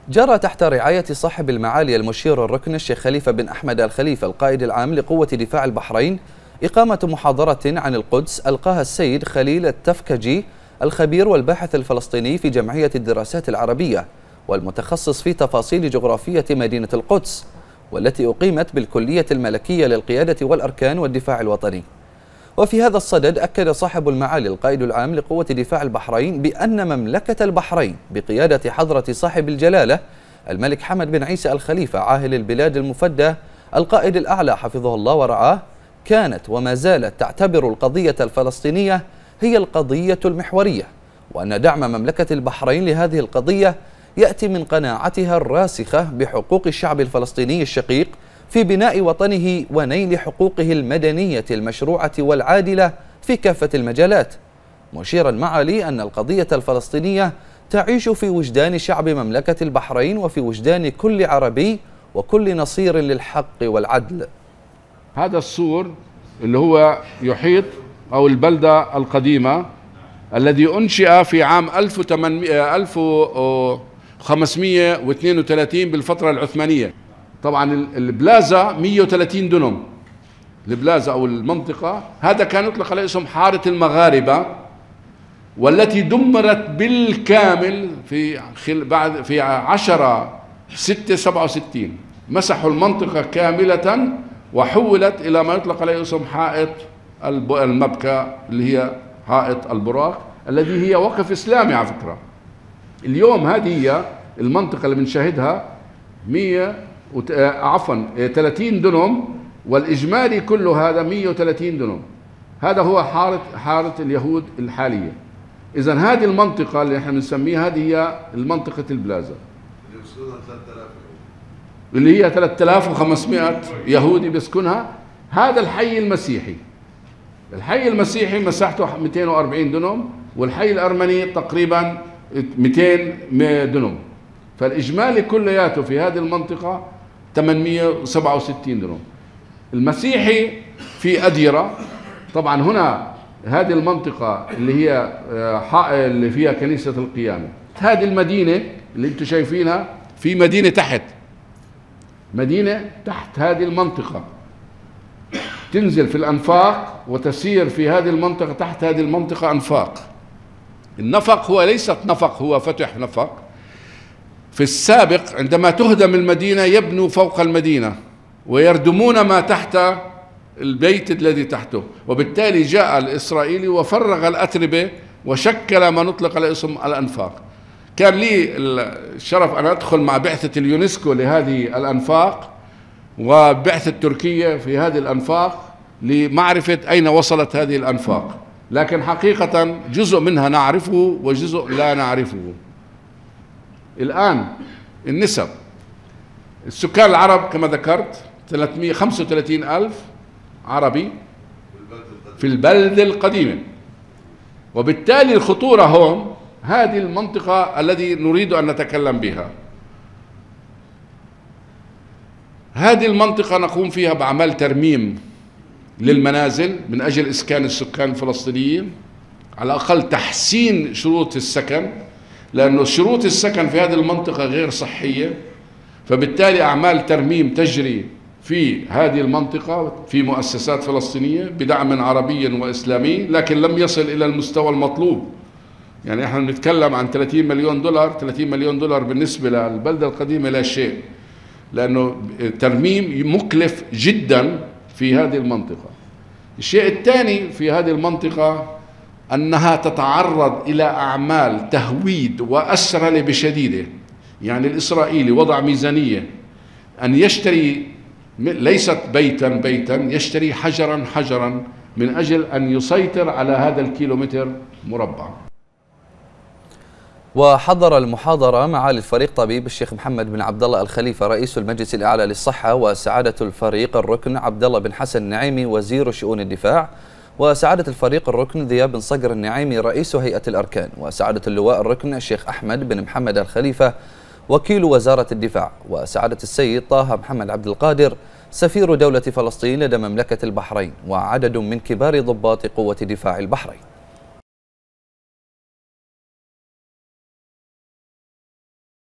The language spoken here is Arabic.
جرى تحت رعاية صاحب المعالي المشير الركن الشيخ خليفة بن أحمد الخليفة القائد العام لقوة دفاع البحرين إقامة محاضرة عن القدس ألقاها السيد خليل التفكجي الخبير والباحث الفلسطيني في جمعية الدراسات العربية والمتخصص في تفاصيل جغرافية مدينة القدس، والتي أقيمت بالكلية الملكية للقيادة والأركان والدفاع الوطني. وفي هذا الصدد أكد صاحب المعالي القائد العام لقوة دفاع البحرين بأن مملكة البحرين بقيادة حضرة صاحب الجلالة الملك حمد بن عيسى الخليفة عاهل البلاد المفدى القائد الأعلى حفظه الله ورعاه كانت وما زالت تعتبر القضية الفلسطينية هي القضية المحورية، وأن دعم مملكة البحرين لهذه القضية يأتي من قناعتها الراسخة بحقوق الشعب الفلسطيني الشقيق في بناء وطنه ونيل حقوقه المدنية المشروعة والعادلة في كافة المجالات، مشيرا معالي أن القضية الفلسطينية تعيش في وجدان شعب مملكة البحرين وفي وجدان كل عربي وكل نصير للحق والعدل. هذا السور اللي هو يحيط أو البلدة القديمة الذي أنشئ في عام 1532 بالفترة العثمانية. طبعا البلازا 130 دنم، البلازا أو المنطقة هذا كان يطلق عليه اسم حارة المغاربة، والتي دمرت بالكامل في 10/6/67. مسحوا المنطقة كاملة وحولت إلى ما يطلق عليه اسم حائط المبكى اللي هي حائط البراق، الذي هي وقف إسلامي على فكرة. اليوم هذه هي المنطقة اللي بنشاهدها 30 دنم، والإجمالي كله هذا 130 دنم. هذا هو حارة اليهود الحالية. إذن هذه المنطقة اللي احنا بنسميها هذه هي المنطقة البلازا اللي هي 3500 يهودي بيسكنها. هذا الحي المسيحي، الحي المسيحي مساحته 240 دنم، والحي الأرمني تقريبا 200 دنم، فالإجمالي كلياته في هذه المنطقة 867 دنم. المسيحي في أديرة. طبعا هنا هذه المنطقة اللي هي اللي فيها كنيسة القيامة. هذه المدينة اللي انتم شايفينها في مدينة تحت هذه المنطقة، تنزل في الأنفاق وتسير في هذه المنطقة. تحت هذه المنطقة أنفاق. النفق هو ليست نفق، هو فتح نفق. في السابق عندما تهدم المدينة يبنوا فوق المدينة ويردمون ما تحت البيت الذي تحته، وبالتالي جاء الإسرائيلي وفرغ الأتربة وشكل ما نطلق على اسم الأنفاق. كان لي الشرف أن أدخل مع بعثة اليونسكو لهذه الأنفاق وبعثة تركيا في هذه الأنفاق لمعرفة أين وصلت هذه الأنفاق، لكن حقيقة جزء منها نعرفه وجزء لا نعرفه. الآن النسب، السكان العرب كما ذكرت 335,000 عربي في البلدة القديمة، وبالتالي الخطورة هون هذه المنطقة التي نريد أن نتكلم بها. هذه المنطقة نقوم فيها بأعمال ترميم للمنازل من أجل إسكان السكان الفلسطينيين، على الأقل تحسين شروط السكن، لأنه شروط السكن في هذه المنطقة غير صحية. فبالتالي أعمال ترميم تجري في هذه المنطقة في مؤسسات فلسطينية بدعم عربي وإسلامي، لكن لم يصل إلى المستوى المطلوب. يعني احنا بنتكلم عن 30 مليون دولار. 30 مليون دولار بالنسبة للبلدة القديمة لا شيء، لأنه ترميم مكلف جدا في هذه المنطقة. الشيء الثاني في هذه المنطقة أنها تتعرض إلى أعمال تهويد وأسرلة بشديدة. يعني الإسرائيلي وضع ميزانية أن يشتري ليست بيتا، يشتري حجرا من أجل أن يسيطر على هذا الكيلومتر مربع. وحضر المحاضرة معالي الفريق طبيب الشيخ محمد بن عبد الله الخليفة رئيس المجلس الأعلى للصحة، وسعادة الفريق الركن عبد الله بن حسن النعيمي وزير شؤون الدفاع، وسعادة الفريق الركن ذياب بن صقر النعيمي رئيس هيئة الأركان، وسعادة اللواء الركن الشيخ أحمد بن محمد الخليفة وكيل وزارة الدفاع، وسعادة السيد طه محمد عبد القادر سفير دولة فلسطين لدى مملكة البحرين، وعدد من كبار ضباط قوة دفاع البحرين.